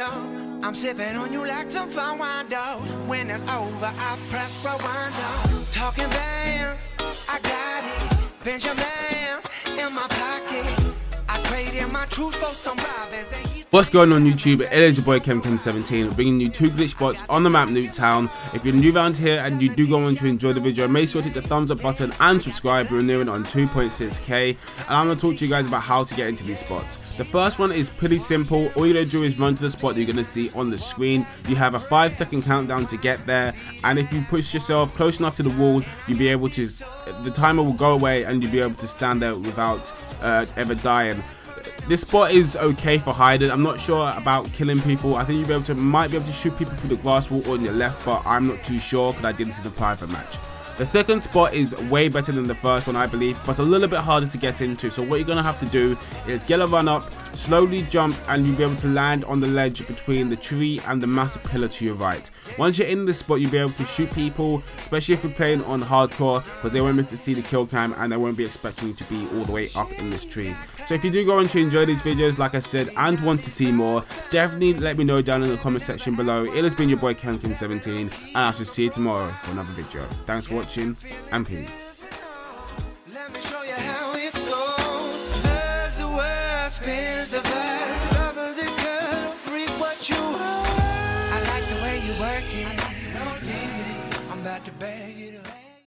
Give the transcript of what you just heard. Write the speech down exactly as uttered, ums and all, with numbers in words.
though. I'm sipping on you like some fine wine though. When it's over, I press rewind though. Talking bands, I got it. Benjamins in my pocket. I traded my truth for some Robins. What's going on YouTube? It is your boy Kemkin seventeen, bringing you two glitch spots on the map Nuketown. If you're new around here and you do go on to enjoy the video, make sure to hit the thumbs up button and subscribe. We're nearing on two point six K, and I'm going to talk to you guys about how to get into these spots. The first one is pretty simple. All you gotta do is run to the spot that you're going to see on the screen. You have a five second countdown to get there, and if you push yourself close enough to the wall, you'll be able to, the timer will go away and you'll be able to stand there without uh, ever dying. This spot is okay for hiding. I'm not sure about killing people. I think you'll be able to, might be able to shoot people through the glass wall on your left, but I'm not too sure because I didn't see the private match. The second spot is way better than the first one, I believe, but a little bit harder to get into. So what you're going to have to do is get a run up, slowly jump, and you'll be able to land on the ledge between the tree and the massive pillar to your right. Once you're in this spot, you'll be able to shoot people, especially if you're playing on hardcore, because they won't be able to see the kill cam and they won't be expecting you to be all the way up in this tree. So if you do go on to enjoy these videos, like I said, and want to see more, definitely let me know down in the comment section below. It has been your boy Kemkin seventeen, and I shall see you tomorrow for another video. Thanks for watching, and peace.